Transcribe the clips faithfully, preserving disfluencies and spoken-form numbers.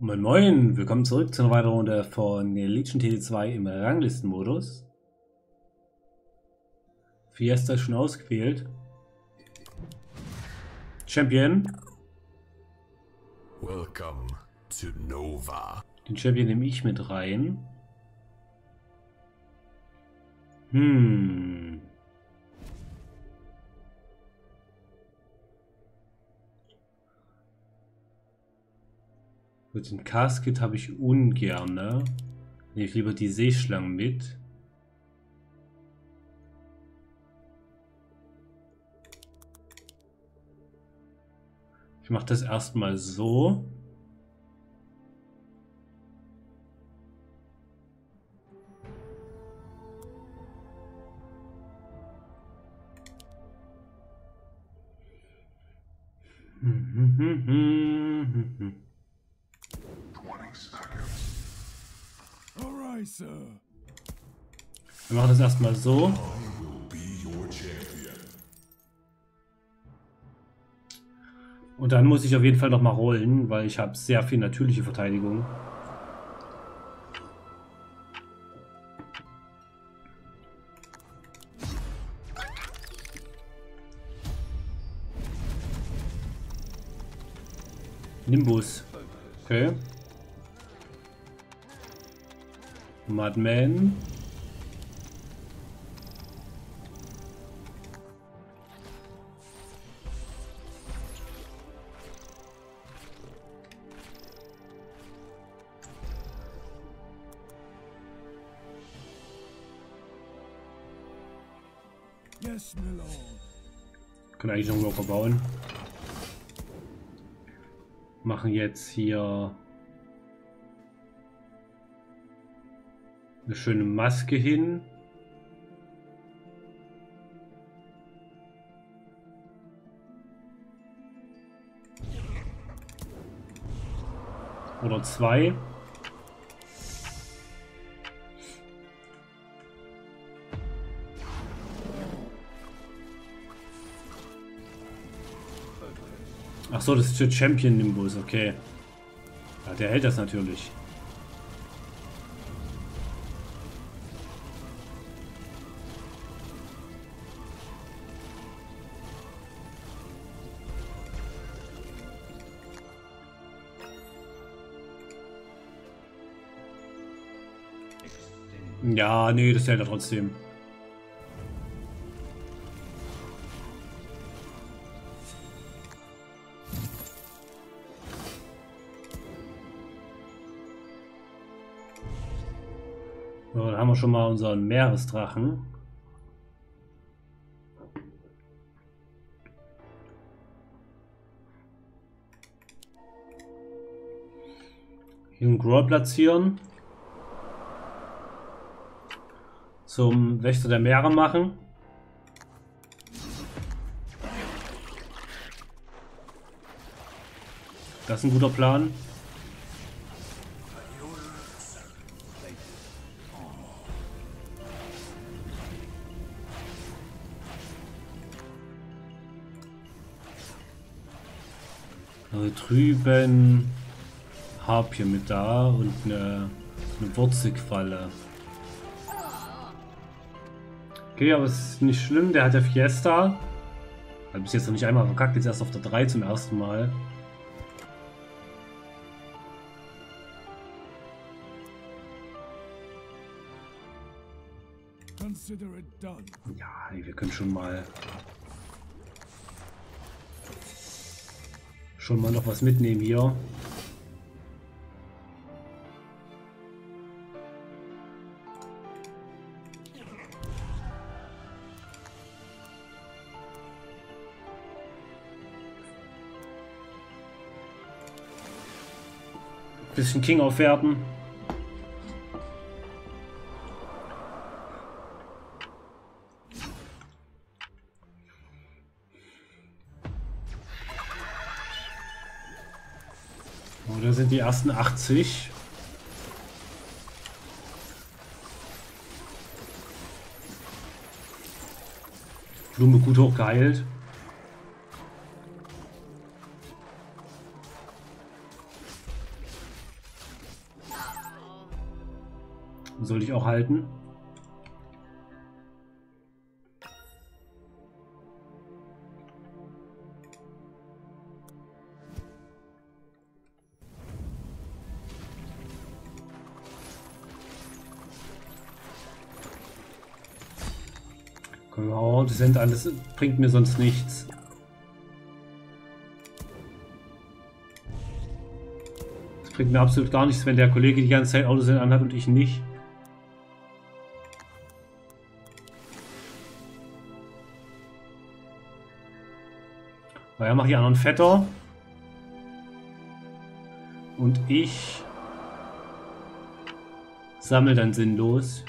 Moin Moin, willkommen zurück zu einer weiteren Runde von Legion T D zwei im Ranglistenmodus. Fiesta ist schon ausgewählt. Champion. Welcome to Nova. Den Champion nehme ich mit rein. Hm. Gut, den Casket habe ich ungern. Ne? Nehme ich lieber die Seeschlangen mit. Ich mache das erstmal so. Alright, sir. Wir machen das erstmal so. I will be your champion. Und dann muss ich auf jeden Fall noch mal rollen, weil ich habe sehr viel natürliche Verteidigung. Nimbus. Okay. Madman. Yes, my lord. Können eigentlich noch einen Walker bauen. Machen jetzt hier eine schöne Maske hin. Oder zwei. Ach so, das ist für Champion Nimbus, okay. Ja, der hält das natürlich. Ja, nee, das hält er trotzdem. So, dann haben wir schon mal unseren Meeresdrachen. Hier einen Growl platzieren. Zum Wächter der Meere machen. Das ist ein guter Plan. Also drüben Harpie mit da und eine, eine Wurzelqualle. Okay, aber es ist nicht schlimm, der hat ja Fiesta. Hat bis jetzt noch nicht einmal verkackt, jetzt erst auf der drei zum ersten Mal. Consider it done. Ja, nee, wir können schon mal schon mal noch was mitnehmen hier. Bisschen King aufwerten. Oh, da sind die ersten achtzig. Blume gut hochgeheilt. Soll ich auch halten? Oh, das sind alles, bringt mir sonst nichts. Das bringt mir absolut gar nichts, wenn der Kollege die ganze Zeit Autos anhat und ich nicht. Naja, mache ich anderen fetter. Und ich sammle dann sinnlos.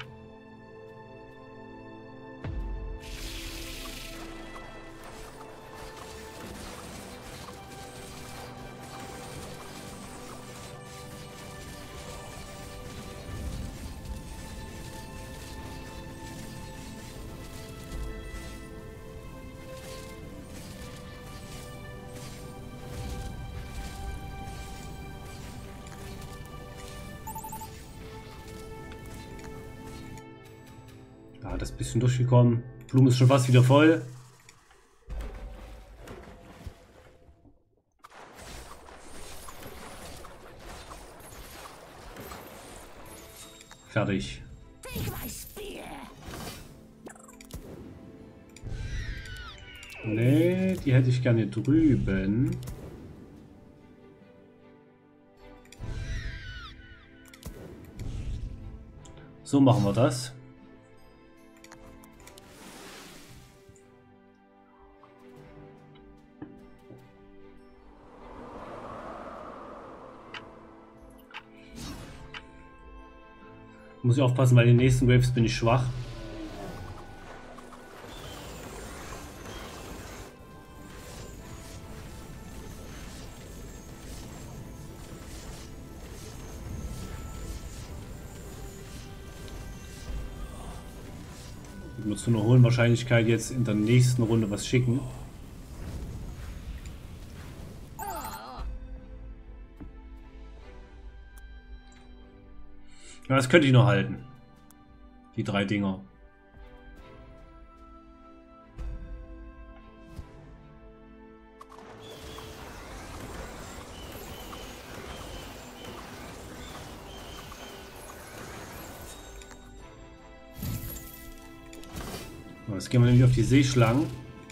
Ja, das ist ein bisschen durchgekommen. Blume ist schon fast wieder voll. Fertig. Nee, die hätte ich gerne drüben. So machen wir das. Muss ich aufpassen, weil in den nächsten Waves bin ich schwach. Ich muss zu einer hohen Wahrscheinlichkeit jetzt in der nächsten Runde was schicken. Ja, das könnte ich noch halten. Die drei Dinger. Jetzt gehen wir nämlich auf die Seeschlangen.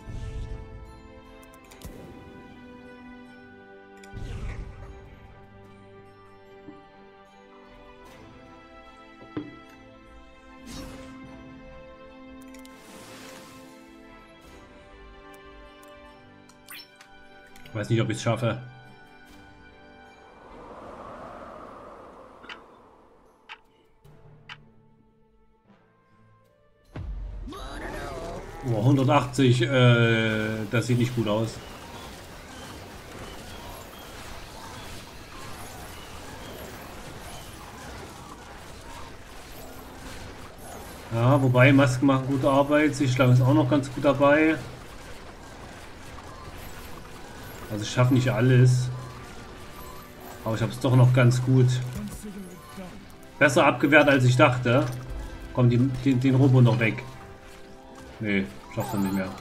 Ich weiß nicht, ob ich es schaffe. Oh, hundertachtzig, äh, das sieht nicht gut aus. Ja, wobei Masken machen gute Arbeit, Seeschlangen ist auch noch ganz gut dabei. Also ich schaffe nicht alles. Aber ich habe es doch noch ganz gut. Besser abgewehrt als ich dachte. Komm, die, den, den Robo noch weg. Nee, schafft er nicht mehr.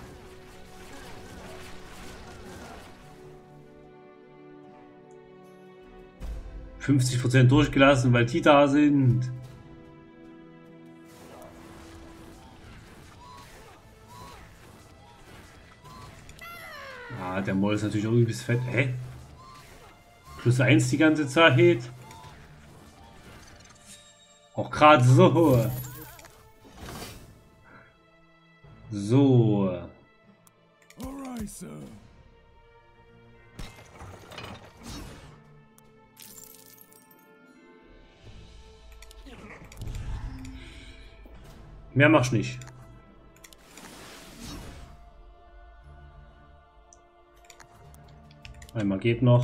fünfzig Prozent durchgelassen, weil die da sind. Ah, der Moll ist natürlich auch übelst fett. Hä? Plus eins die ganze Zeit. Auch gerade so. So. Alright, sir. Mehr machst nicht. Einmal geht noch.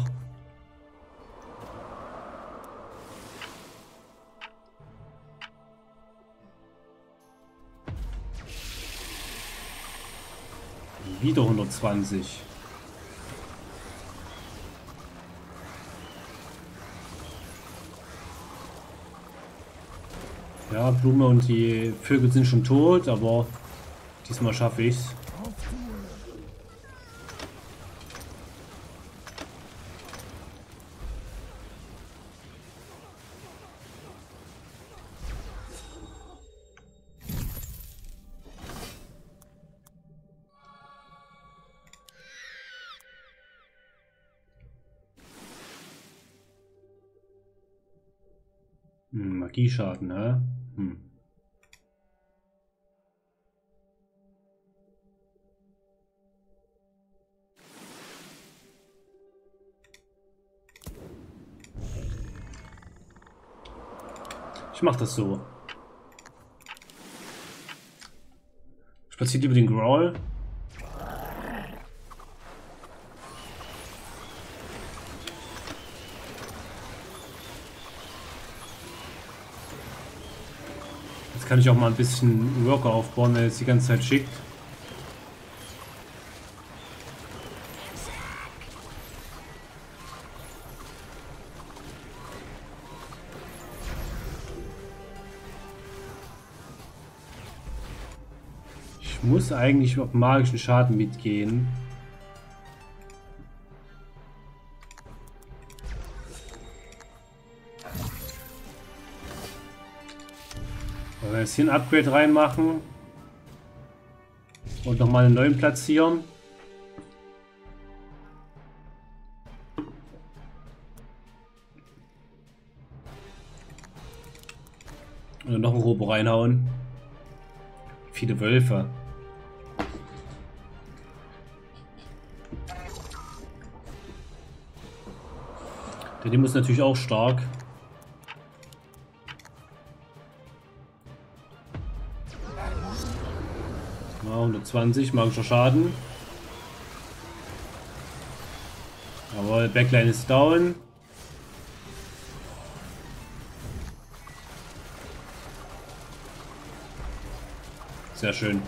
Wieder hundertzwanzig. Ja, Blume und die Vögel sind schon tot, aber diesmal schaffe ich's. Hm, Magieschaden, hä? Hm. Ich mach das so. Spaziert über den Growl. Jetzt kann ich auch mal ein bisschen Worker aufbauen, wenn er jetzt die ganze Zeit schickt. Ich muss eigentlich auf magischen Schaden mitgehen. Wenn wir jetzt hier ein Upgrade reinmachen und nochmal einen neuen platzieren. Und noch ein Robo reinhauen. Viele Wölfe. Der Demo ist natürlich auch stark. Ja, hundertzwanzig magischer Schaden. Aber Backline ist down. Sehr schön.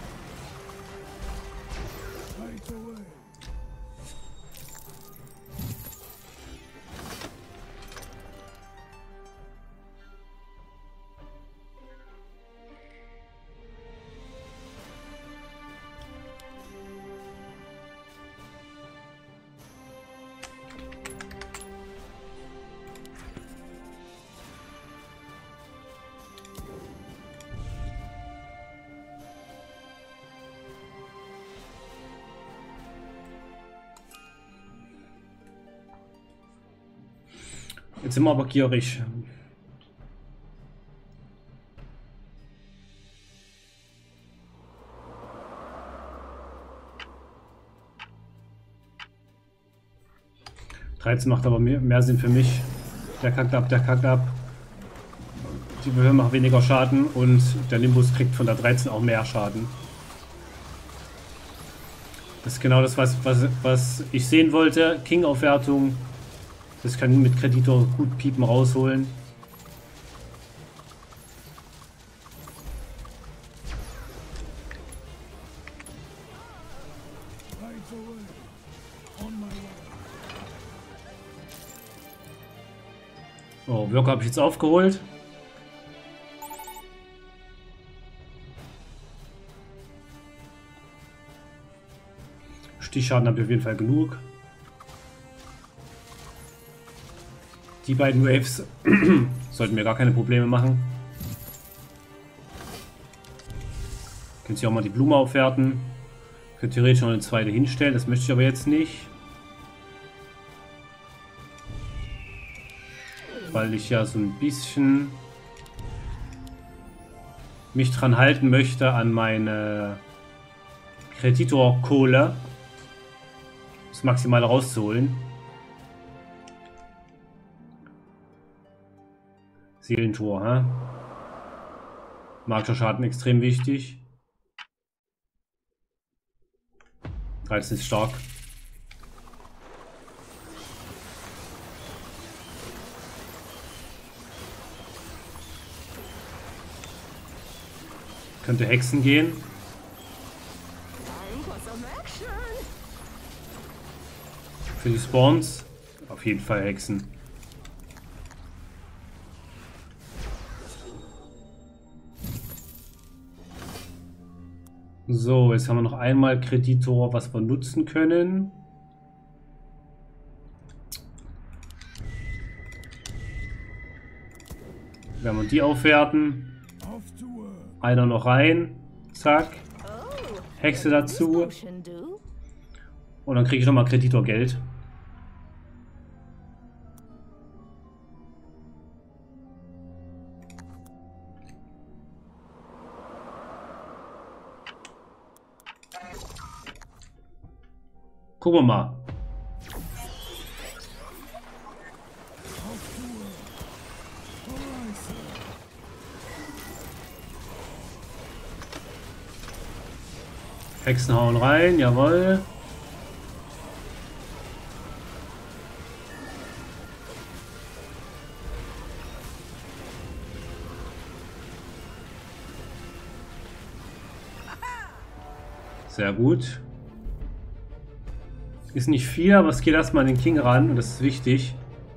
Jetzt sind wir aber gierig. dreizehn macht aber mehr, mehr Sinn für mich. Der kackt ab, der kackt ab. Die Behörden machen weniger Schaden und der Nimbus kriegt von der dreizehn auch mehr Schaden. Das ist genau das, was, was, was ich sehen wollte. King-Aufwertung. Das kann mit Kreditor gut Piepen rausholen. Oh, Worker habe ich jetzt aufgeholt. Stichschaden habe ich auf jeden Fall genug. Die beiden Waves sollten mir gar keine Probleme machen. Können Sie auch mal die Blume aufwerten. Könnte theoretisch noch eine zweite hinstellen, das möchte ich aber jetzt nicht. Weil ich ja so ein bisschen mich dran halten möchte an meine Kreditorkohle. Das Maximale rauszuholen. Seelentor, hä? Magischer Schaden extrem wichtig. dreizehn ist stark. Könnte Hexen gehen. Für die Spawns auf jeden Fall Hexen. So, jetzt haben wir noch einmal Kreditor, was wir nutzen können. Werden wir die aufwerten. Off to work. Einer noch rein. Zack. Hexe dazu. Und dann kriege ich nochmal Kreditorgeld. Gucken wir mal. Hexen hauen rein, jawohl. Sehr gut. Ist nicht viel, aber es geht erstmal an den King ran und das ist wichtig.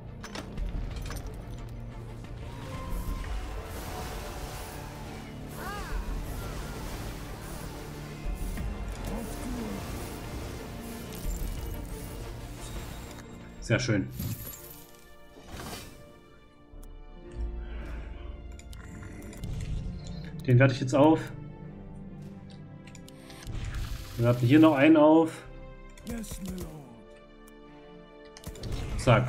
Sehr schön. Den werde ich jetzt auf. Wir hatten hier noch einen auf. Yes, my lord. Zack.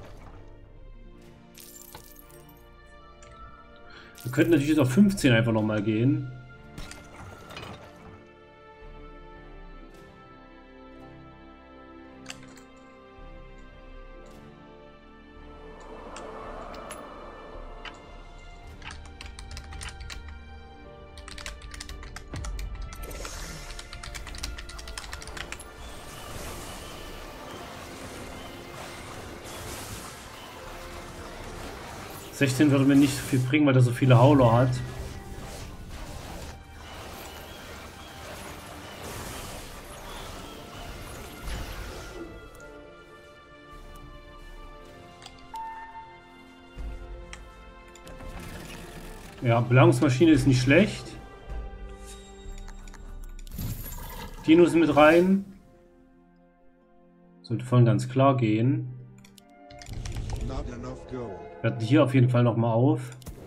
Wir könnten natürlich jetzt auf fünfzehn einfach nochmal gehen. sechzehn würde mir nicht so viel bringen, weil er so viele Hauler hat. Ja, Belagerungsmaschine ist nicht schlecht. Dinos mit rein. Sollte voll ganz klar gehen. Not enough gold. Wir hatten hier auf jeden Fall noch mal auf.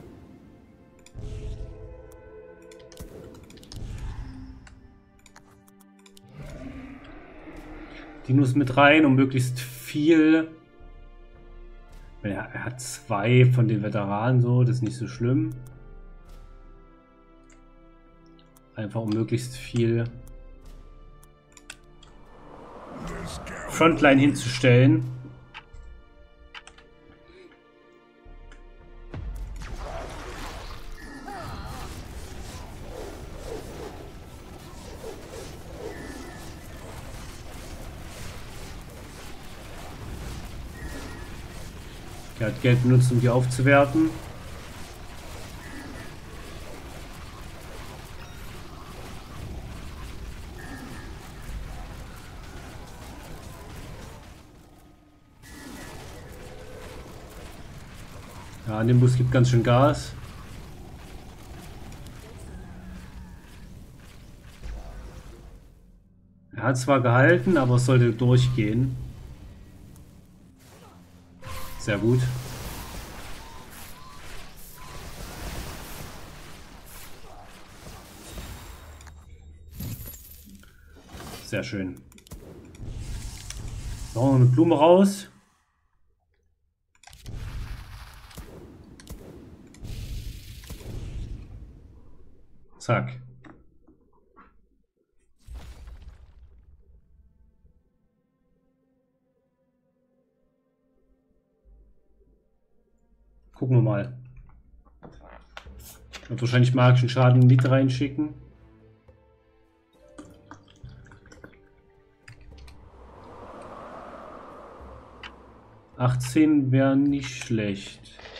Dinos mit rein, um möglichst viel. Ja, er hat zwei von den Veteranen, so, das ist nicht so schlimm. Einfach um möglichst viel Frontline hinzustellen. Er hat Geld benutzt, um die aufzuwerten. Ja, Nimbus gibt ganz schön Gas. Er hat zwar gehalten, aber es sollte durchgehen. Sehr gut. Sehr schön. Noch eine Blume raus. Zack. Gucken wir mal. Wird wahrscheinlich magischen Schaden mit reinschicken. achtzehn wäre nicht schlecht.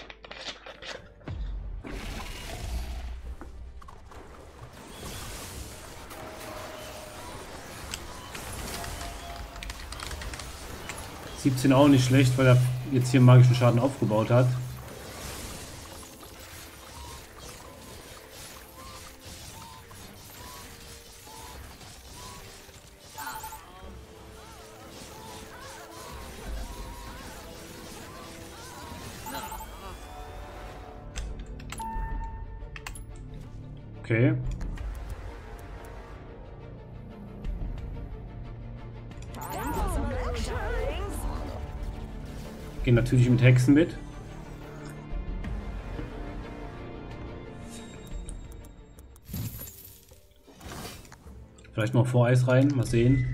siebzehn auch nicht schlecht, weil er jetzt hier magischen Schaden aufgebaut hat. Okay. Gehen natürlich mit Hexen mit. Vielleicht noch Voreis rein, mal sehen.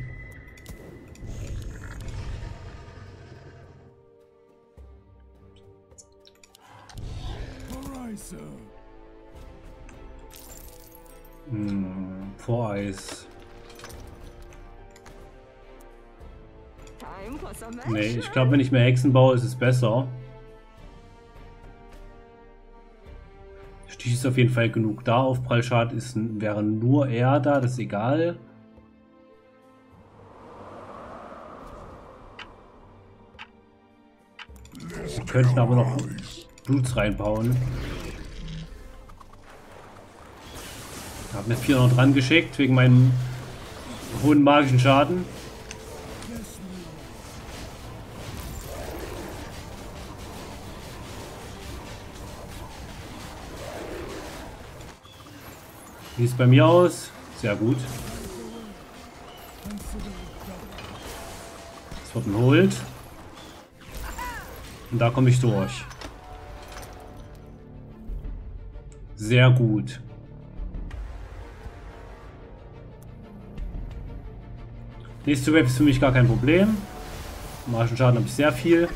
Hm, Voreis. Nee, ich glaube, wenn ich mehr Hexen baue, ist es besser. Stich ist auf jeden Fall genug da. Aufprallschaden ist, wäre nur er da, das ist egal. Wir könnten aber noch Bluts reinbauen. Ich habe mir vierhundert dran geschickt wegen meinem hohen magischen Schaden. Wie sieht es bei mir aus? Sehr gut. Es wird ein Hold. Und da komme ich durch. Sehr gut. Nächste Wave ist für mich gar kein Problem. Magischen Schaden habe ich sehr viel.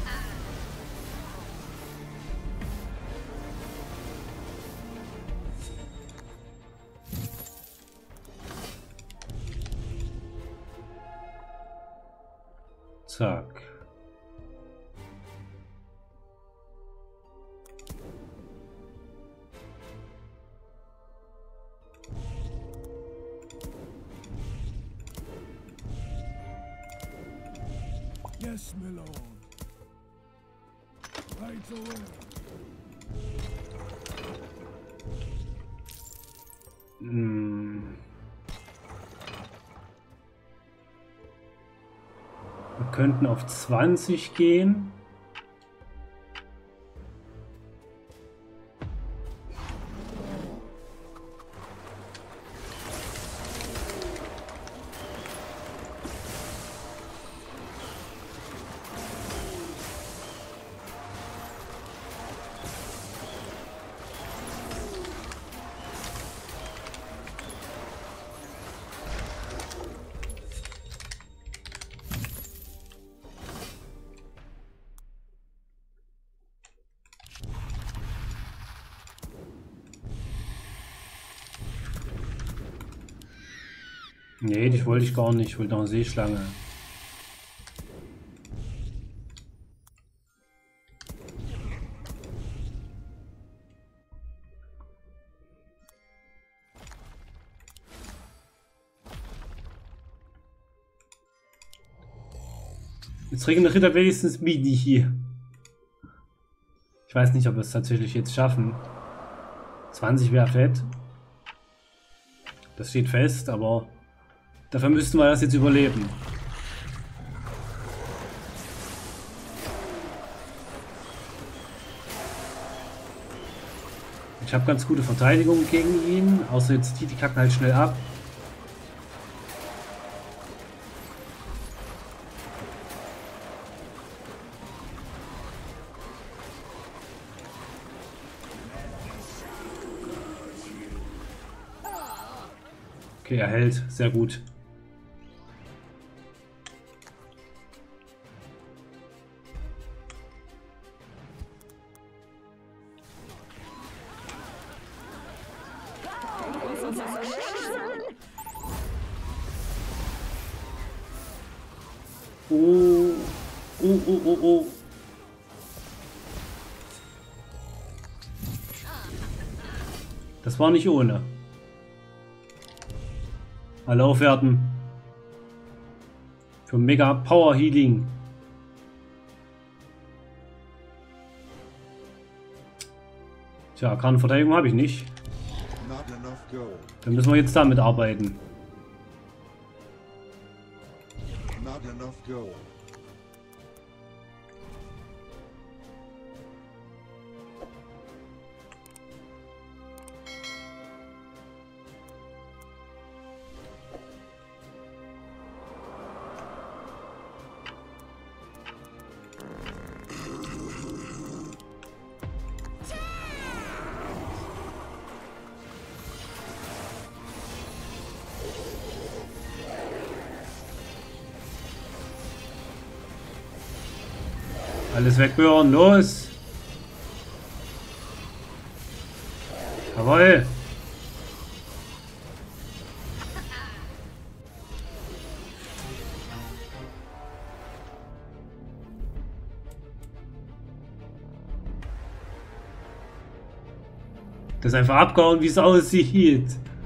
Zack. Yes, my lord. Right away. Hm. Wir könnten auf zwanzig gehen. Nee, dich wollte ich gar nicht. Ich wollte noch eine Seeschlange. Jetzt regeneriert er wenigstens Mini hier. Ich weiß nicht, ob wir es tatsächlich jetzt schaffen. zwanzig wäre fett. Das steht fest, aber dafür müssten wir das jetzt überleben. Ich habe ganz gute Verteidigung gegen ihn, außer jetzt die, die kacken halt schnell ab. Okay, er hält. Sehr gut. Oh, oh, oh, oh, oh. Das war nicht ohne. Alle aufwerten. Für Mega Power Healing. Tja, keine Verteidigung habe ich nicht. Dann müssen wir jetzt damit arbeiten. Not enough gold. Alles wegbüren, los! Jawohl! Das ist einfach abgehauen, wie es aussieht.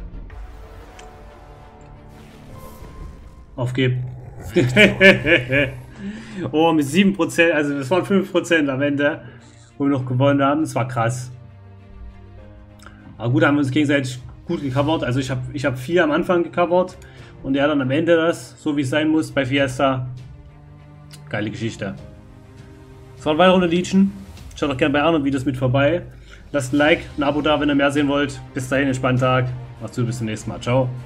Aufgeben. Oh, mit sieben Prozent, also das waren fünf Prozent am Ende, wo wir noch gewonnen haben. Das war krass. Aber gut, haben wir uns gegenseitig gut gecovert. Also ich habe ich hab vier am Anfang gecovert und er dann am Ende das, so wie es sein muss bei Fiesta. Geile Geschichte. Das war ein weiterer Legion. Schaut doch gerne bei anderen Videos mit vorbei. Lasst ein Like, ein Abo da, wenn ihr mehr sehen wollt. Bis dahin, entspannten Tag. Macht's gut, bis zum nächsten Mal. Ciao.